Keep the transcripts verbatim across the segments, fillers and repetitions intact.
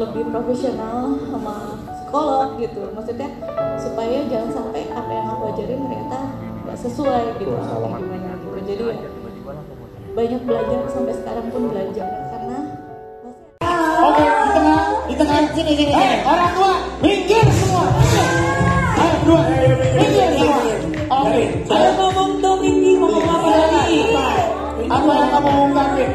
lebih profesional sama psikolog gitu, maksudnya supaya jangan sampai apa yang aku ajarin ternyata nggak sesuai gitu atau gimana gitu. Jadi ya banyak belajar, sampai sekarang pun belajar karena oke, di tengah, di tengah sini sini. Eh, orang tua, minggir semua. Ayo berdua, minggir semua. Oke, Ayo ngomong dong ini, ngomong apa lagi? apa yang kamu ungkapin?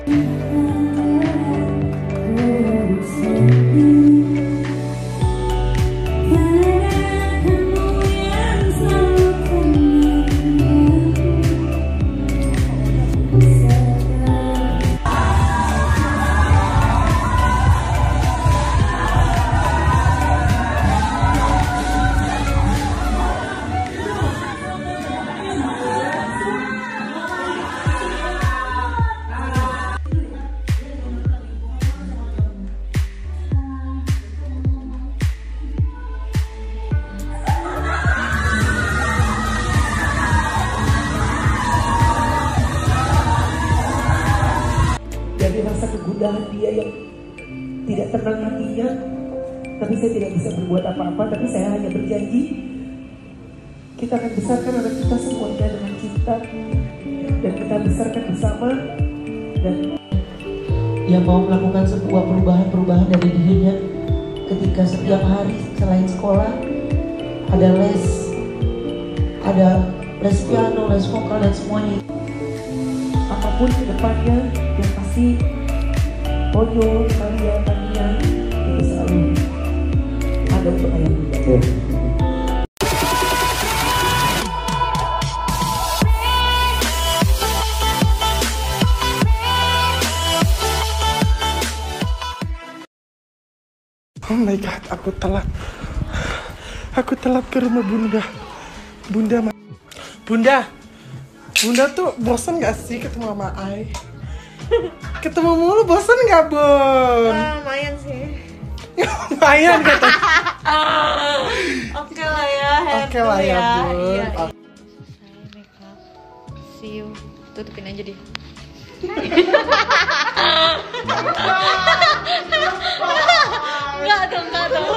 Dari rasa kegundahan dia yang tidak tenang hatinya, tapi saya tidak bisa berbuat apa-apa, tapi saya hanya berjanji kita akan besarkan anak kita semuanya dengan cinta, dan kita besarkan bersama. Dan yang mau melakukan sebuah perubahan-perubahan dari dirinya ketika setiap hari selain sekolah ada les, ada les piano, les vokal dan semuanya. Apapun ke depannya, yang pasti Onyo, Maria, Tania itu selalu ada untuk ayah bunda. Oh my god, aku telat. Aku telat ke rumah bunda. Bunda, bunda. Bunda tuh bosan gak sih ketemu sama Ai? Ketemu mulu bosan gak, Bun? ah, lumayan sih. Lumayan kata. Oke lah ya, Oke lah ya, Bun. Iya, Oh. See you. Tutupin aja deh. Enggak dong, enggak dong.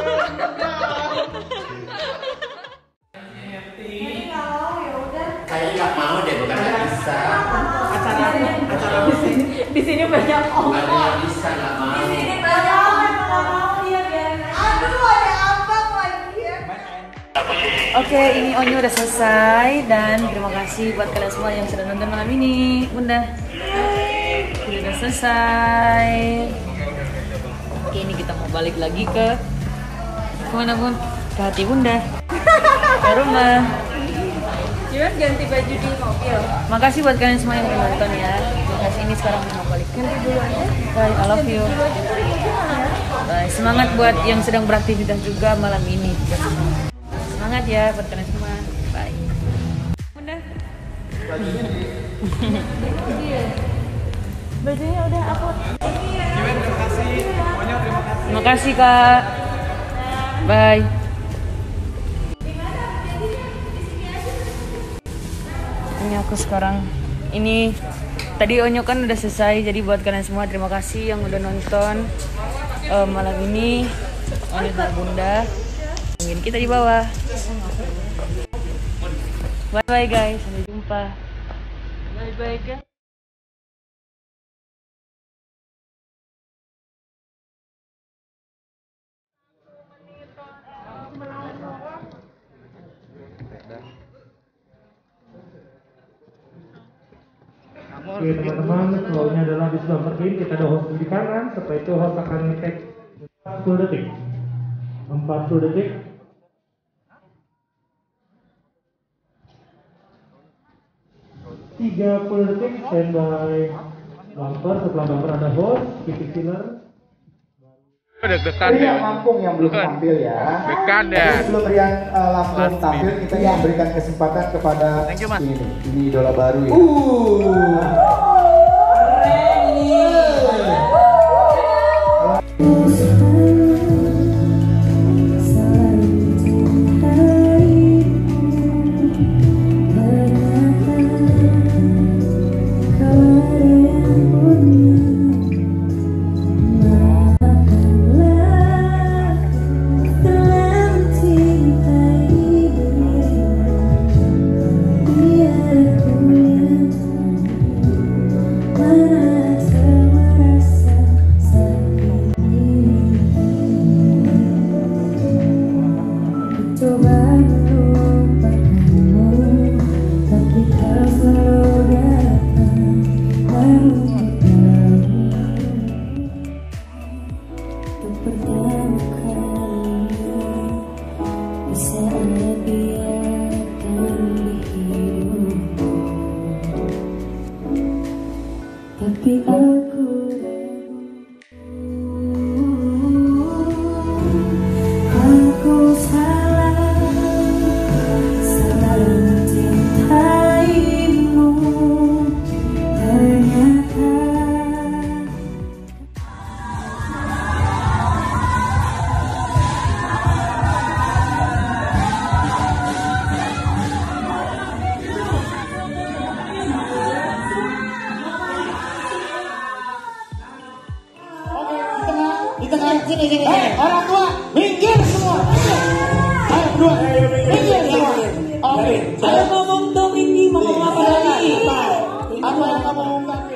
Kayak nggak mau deh, bukan nggak bisa. Acara acara di sini. Di sini banyak om. Ada yang bisa nggak mau. Di sini banyak om yang nggak mau ya, Ben. Aduh, ada abang lagi ya. Oke, ini Onyo udah selesai dan terima kasih buat kalian semua yang sudah nonton malam ini. Bunda, ini udah selesai. Oke, ini kita mau balik lagi ke kemana, Bun? Ke hati Bunda. Ke rumah. Gimana ganti baju di mobil? Makasih buat kalian semua yang udah nonton ya. Terima kasih, ini sekarang mau balik. Ganti dulu aja. Bye, I love you. Bye. Semangat buat yang sedang beraktivitas juga malam ini. Semangat ya buat kalian semua. Bye. Bunda. Bajunya udah aku. Terima kasih. Onyo, terima kasih. Terima kasih, Kak. Bye. Ini aku sekarang. Ini tadi Onyo kan udah selesai. Jadi buat kalian semua terima kasih yang udah nonton uh, malam ini. Onyo dan Bunda. Mungkin kita di bawah. Bye bye guys. Sampai jumpa. Bye bye guys. Oke teman-teman, flow-nya adalah di sebelah perkin, kita ada host di kanan, setelah itu host akan ngetek empat puluh detik empat puluh detik tiga puluh detik standby bumper, setelah bumper ada host, titik filler. Deg-degan Ini ya. yang Lampung yang belum tampil ya. Deg-degan ya. Tapi sebelum Rian uh, Lampung Last tampil, minute. kita yang berikan kesempatan kepada Thank you, Mas. ini, ini idola baru ya. Kau ada yang punya, maafkanlah. pertama kalinya bisa Anda biarkan di hidupku, tapi aku aku salah, salah mencintaimu ternyata. Di tengah sini sini. Eh, orang tua, minggir semua. Ayo berdua, minggir semua. Oke. Ayo ngomong dong ini, mau ngomong apa lagi? Apa yang kamu ungkapin?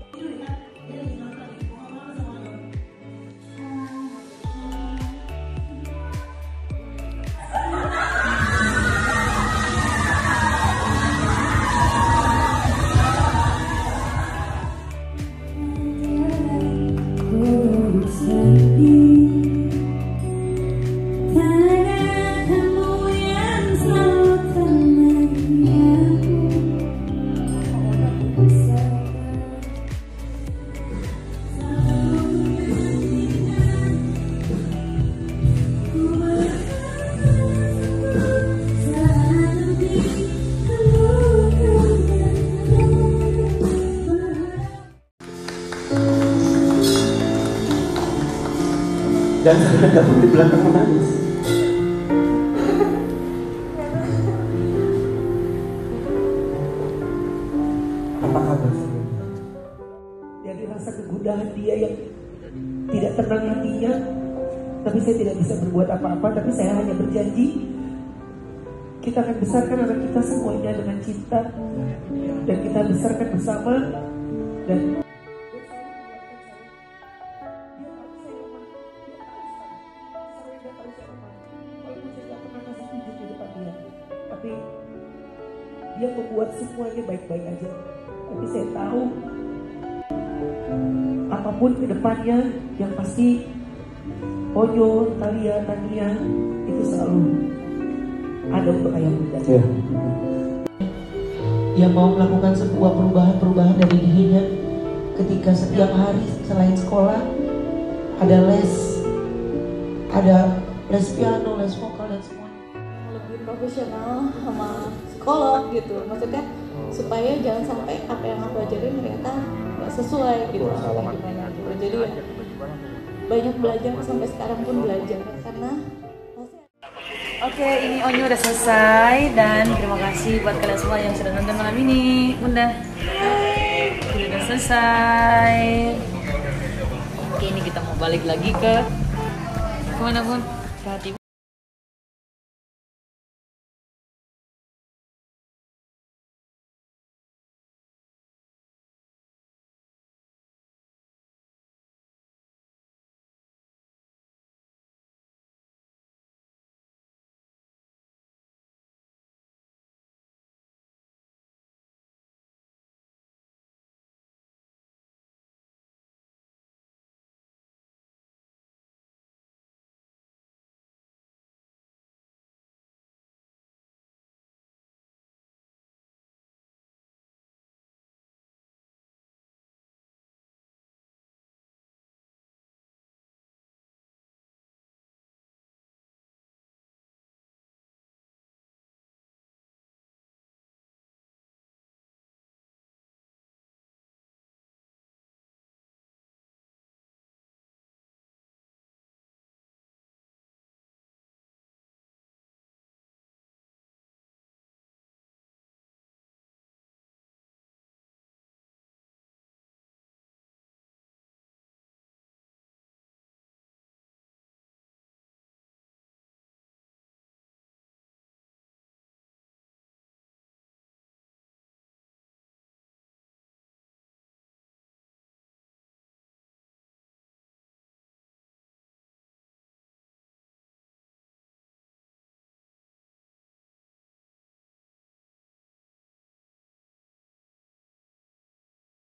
Dan saya dapat di belakang menangis. Apa kabar sebenarnya? Dari rasa kegundahan dia yang tidak tenang hatinya, tapi saya tidak bisa berbuat apa-apa. Tapi saya hanya berjanji kita akan besarkan anak kita semuanya dengan cinta, dan kita besarkan bersama. Dan tapi dia membuat semuanya baik-baik aja. Tapi saya tahu apapun ke depannya, yang pasti Onyo, Thalia, Tania itu selalu ada untuk ayah bunda. Ya. Yang mau melakukan sebuah perubahan-perubahan dari dirinya, ketika setiap hari selain sekolah ada les, ada les piano, les vokal dan semuanya. Lebih profesional sama psikolog gitu, maksudnya supaya jangan sampai apa yang aku ajarin ternyata nggak sesuai gitu, gimana gitu. Jadi ya banyak belajar, sampai sekarang pun belajar karena Oke, ini Onyo udah selesai, dan terima kasih buat kalian semua yang sudah nonton malam ini. Bunda, ini udah selesai. Oke, ini kita mau balik lagi ke kemana Bun? Ke hati.